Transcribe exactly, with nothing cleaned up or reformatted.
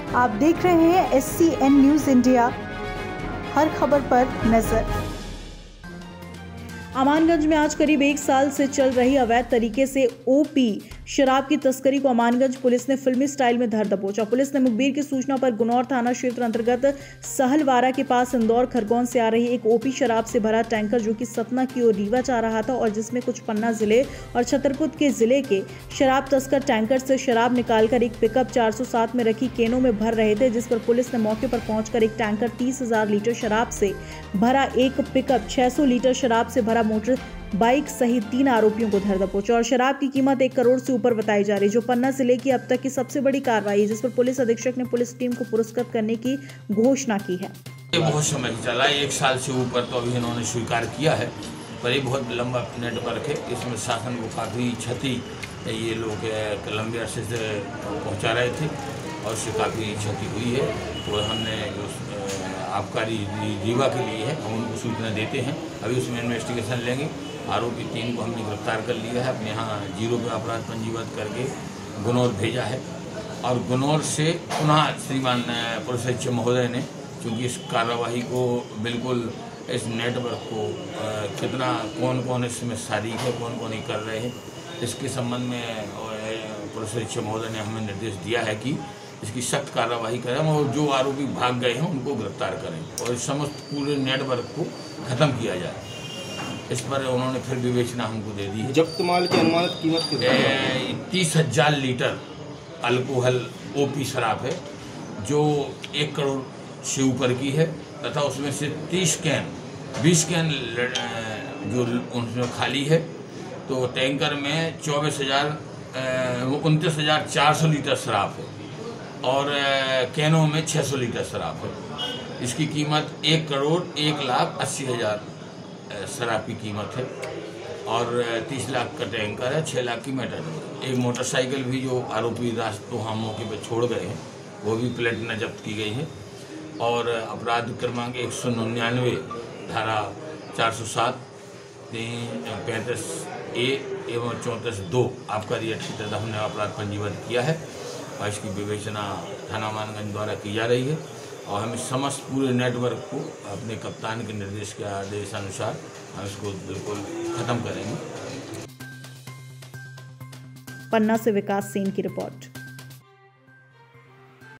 आप देख रहे हैं S C N news India, हर खबर पर नजर। अमानगंज में आज करीब एक साल से चल रही अवैध तरीके से ओपी शराब की तस्करी को अमानगंज पुलिस ने फिल्मी स्टाइल में धर दबोचा। पुलिस ने मुखबिर की सूचना पर गुनौर थाना क्षेत्र अंतर्गत सहलवारा के पास इंदौर खरगोन से आ रही एक ओपी शराब से भरा टैंकर जो कि सतना की ओर रीवा जा रहा था और जिसमें कुछ पन्ना जिले और छतरपुर के जिले के शराब तस्कर टैंकर से शराब निकालकर एक पिकअप चार सौ सात में रखी केनों में भर रहे थे, जिस पर पुलिस ने मौके पर पहुंचकर एक टैंकर तीस हजार लीटर शराब से भरा, एक पिकअप छह सौ लीटर शराब से भरा मोटर बाइक सहित तीन आरोपियों को धर दबोचा और शराब की कीमत एक करोड़ से ऊपर बताई जा रही, जो पन्ना जिले की अब तक की सबसे बड़ी कार्रवाई है, जिस पर पुलिस अधीक्षक ने पुलिस टीम को पुरस्कृत करने की घोषणा की है। ये बहुत समय चला, एक साल से ऊपर तो अभी इन्होंने स्वीकार किया है, पर ये बहुत लंबा नेटवर्क है। इसमें शासन को काफ़ी क्षति ये लोग लंबे अरसे से पहुँचा रहे थे और उससे काफ़ी क्षति हुई है। तो हमने जो आबकारी रीवा के लिए है हम उनको सूचना देते हैं, अभी उसमें इन्वेस्टिगेशन लेंगे। आरोपी तीन को हमने गिरफ्तार कर लिया है, अपने यहाँ जीरो पे अपराध पंजीबद्ध करके गुनौर भेजा है और गुनौर से पुनः श्रीमान पुलिस अधीक्षक महोदय ने, चूँकि इस कार्यवाही को बिल्कुल इस नेटवर्क को कितना कौन कौन इसमें शारीक है, कौन कौन ही कर रहे हैं, इसके संबंध में पुलिस अधीक्षक महोदय ने हमें निर्देश दिया है कि इसकी सख्त कार्रवाई करें और जो आरोपी भाग गए हैं उनको गिरफ्तार करें और इस समस्त पूरे नेटवर्क को खत्म किया जाए। इस पर उन्होंने फिर विवेचना हमको दे दी है। जब्त माल की अनुमानित कीमत कितनी है? तीस हजार लीटर अल्कोहल ओपी शराब है जो एक करोड़ से ऊपर की है तथा उसमें से तीस कैन बीस कैन जो उनमें खाली है। तो टैंकर में चौबीस हजार उनतीस हजार चार सौ लीटर शराब है और कैनों में छः सौ लीटर शराब है। इसकी कीमत एक करोड़ एक लाख अस्सी हज़ार शराब की कीमत है और तीस लाख का टैंकर है, छः लाख की मेटाडोर। एक मोटरसाइकिल भी जो आरोपी रास्तों हम मौके पर छोड़ गए हैं वो भी प्लेट न जब्त की गई है और अपराध क्रमांक एक सौ निन्यानवे धारा चार सौ सात तीन पैंतीस ए एवं चौंतीस दो आबकारी एक्ट के तहत हमने अपराध पंजीबद्ध किया है और इसकी विवेचना थाना अमानगंज द्वारा की जा रही है और हम इस समस्त पूरे नेटवर्क को अपने कप्तान के निर्देश के आदेशानुसार हम इसको बिल्कुल खत्म करेंगे। पन्ना से विकास सेन की रिपोर्ट।